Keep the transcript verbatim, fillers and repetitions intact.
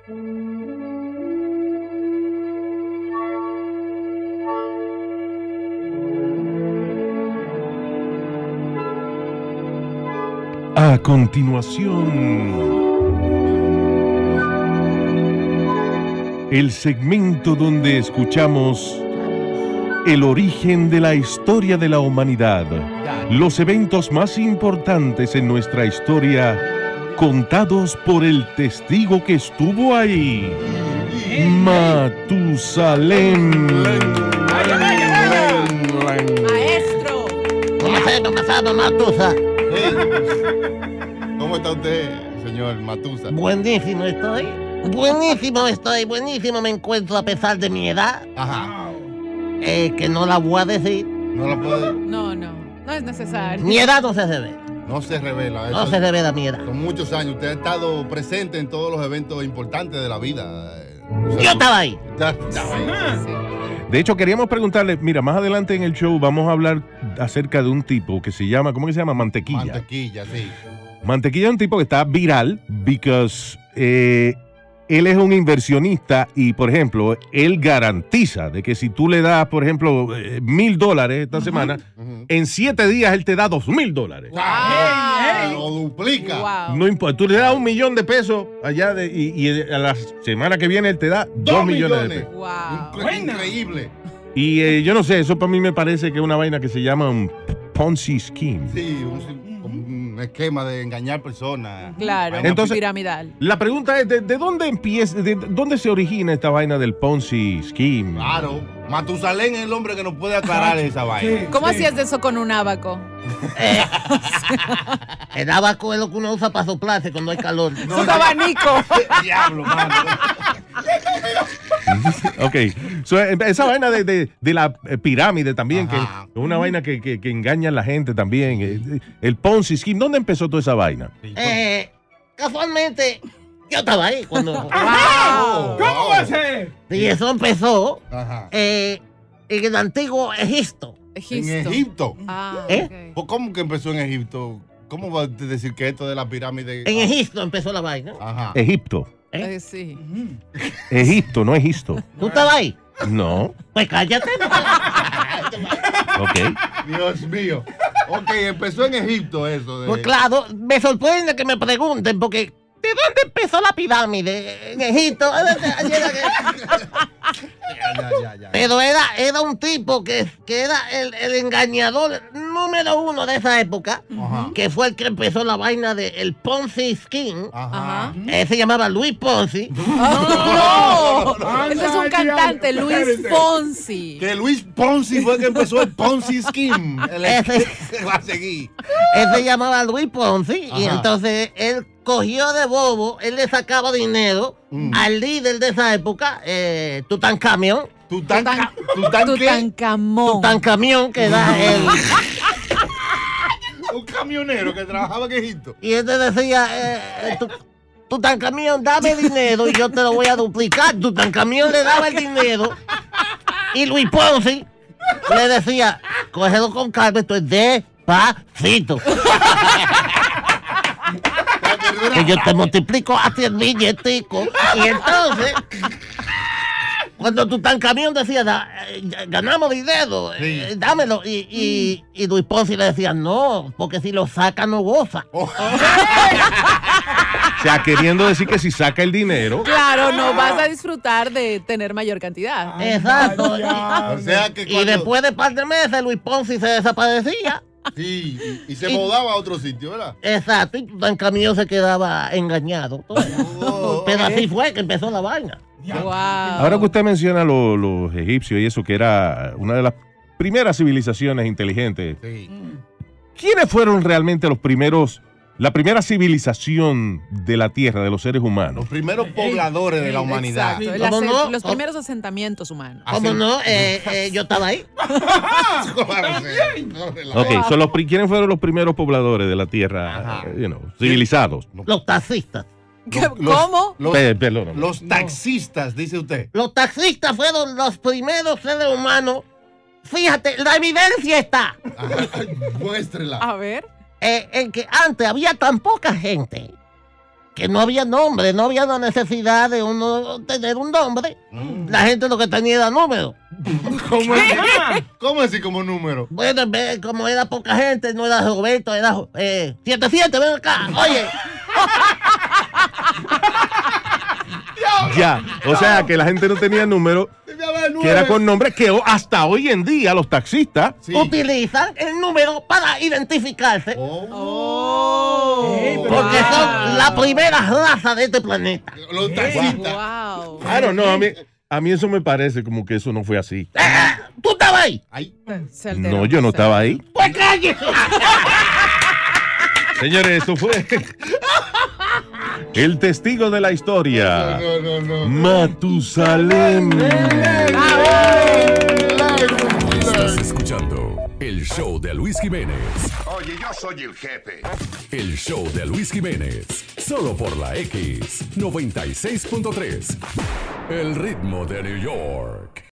A continuación, el segmento donde escuchamos el origen de la historia de la humanidad, los eventos más importantes en nuestra historia, contados por el testigo que estuvo ahí, Matusalén. Maestro. ¿Cómo se llama, pasado, Matusa? ¿Cómo está usted, señor Matusa? Buenísimo estoy. Buenísimo estoy, buenísimo me encuentro a pesar de mi edad. Ajá. Eh, que no la voy a decir. No la puede. No, no, no es necesario. Mi edad no se revela. No se revela. No Eso se revela mi edad. Son muchos años. Usted ha estado presente en todos los eventos importantes de la vida. O sea, Yo estaba ahí. Ya, estaba ahí. Sí. De hecho, queríamos preguntarle, mira, más adelante en el show vamos a hablar acerca de un tipo que se llama, ¿cómo que se llama? Mantequilla. Mantequilla, sí. Mantequilla es un tipo que está viral because eh, él es un inversionista y, por ejemplo, él garantiza de que si tú le das, por ejemplo, eh, mil dólares esta semana, Ujú. en siete días él te da dos mil dólares. Ah, Lo duplica. Wow. No importa, tú le das un millón de pesos allá de, y, y a la semana que viene él te da dos, Dos millones, de millones. pesos. Wow. Incre- Increíble. Y eh, yo no sé, eso para mí me parece que es una vaina que se llama un Ponzi scheme. Sí, un, un esquema de engañar personas. Claro, Entonces- piramidal. La pregunta es, ¿de, de dónde empieza, de dónde se origina esta vaina del Ponzi scheme? Claro. Matusalén es el hombre que nos puede aclarar esa vaina. ¿Cómo hacías eso con un abaco? Eh, el abaco es lo que uno usa para soplarse cuando hay calor. Un abanico. Diablo, mano. Ok, so, eh, esa vaina de, de- de la eh, pirámide también, que es Ajá. una vaina que, que, que engaña a la gente también. eh, El Ponzi scheme, ¿dónde empezó toda esa vaina? Eh, casualmente, yo estaba ahí cuando... Wow. ¿Cómo va a ser? Y eso empezó Ajá. eh, en el antiguo Egipto. En Egipto. Egipto. Ah, ¿Eh? ok. Pues, ¿cómo que empezó en Egipto? ¿Cómo va a decir que esto de la pirámide? En Egipto empezó la vaina. Ajá. Egipto. Eh, sí. Egipto, no Egisto. ¿Tú estabas ahí? No. Pues cállate. Ok. Dios mío. Ok, empezó en Egipto eso. De... Pues claro, me sorprende que me pregunten porque ¿de dónde empezó la pirámide? En Egipto. Ya, ya, ya, ya. Pero era, era un tipo que, que era el, el engañador número uno de esa época, Ajá. que fue el que empezó la vaina del Ponzi scheme. Ajá. Ajá. Él se llamaba Luis Ponzi. ¡Oh, no! Ese es un cantante, Luis Fonsi. Que Luis Ponzi fue el que empezó el Ponzi Scheme. El Ese- que va a seguir. Él se llamaba Luis Ponzi y Ajá. entonces él cogió de bobo, él le sacaba dinero Mm. al líder de esa época, eh, Tutankamón. Tután, Tutan- tután, ¿qué? Tutankamón. Tutankamón, que era el... Un camionero que trabajaba en Egipto. Y él te decía, eh, eh, tu- Tutankamón, dame dinero y yo te lo voy a duplicar. Tutankamón le daba el dinero y Luis Ponzi le decía, cógelo con calma, esto es despacito. Que yo te multiplico a cien billeticos. Y entonces, cuando Tutankamón decía, da- eh, ganamos dinero, eh, dámelo. Y, y, y Luis Ponzi le decía, no, porque si lo saca no goza. Oh, O sea, queriendo decir que si saca el dinero, Claro, no vas a disfrutar de tener mayor cantidad. Exacto. o sea que Y cuando... después de par de meses, Luis Ponzi se desaparecía. Sí, y, y se Y- mudaba a otro sitio, ¿verdad? Exacto. Y Tutankamón se quedaba engañado. Oh, Pero ok. así fue que empezó la vaina. Wow. ahora que usted menciona lo- los egipcios y eso, que era una de las primeras civilizaciones inteligentes, Sí. ¿quiénes fueron realmente los primeros, la primera civilización de la Tierra, de los seres humanos? Los primeros pobladores de la humanidad. Exacto, el ¿Cómo ase- no? los Oh. primeros asentamientos humanos. ¿Cómo Así- no? Eh, eh, yo estaba ahí. Claro, sí. No, relaja. Ok, son los, pri- ¿quiénes fueron los primeros pobladores de la Tierra, Ajá. you know, civilizados? Los taxistas. ¿Qué- Los- ¿Cómo? Los, Pe- perdóname. los taxistas, dice usted. Los taxistas fueron los primeros seres humanos. Fíjate, la evidencia está Ajá, muéstrela. A ver. eh, en que antes había tan poca gente que no había nombre, no había la necesidad de uno tener un nombre. Mm. La gente lo que tenía era número. ¿Cómo así? ¿Cómo así como número? Bueno, como era poca gente, no era Roberto, era eh, siete siete, ven acá, oye. Ya, o sea que la gente no tenía número, que era con nombre, que hasta hoy en día los taxistas sí. utilizan el número para identificarse. Oh. Oh. Porque wow. son la primera raza de este planeta. Los taxistas. Wow. Claro, no, a mí, a mí eso me parece como que eso no fue así. Ah, ¿tú estabas ahí? Ahí. No, yo no estaba ahí. Pues cállese. Señores, eso fue el testigo de la historia. No, no, no, no. Matusalén. Estás escuchando el show de Luis Jiménez. Oye, yo soy el jefe. El show de Luis Jiménez. Solo por la X noventa y seis punto tres. El ritmo de New York.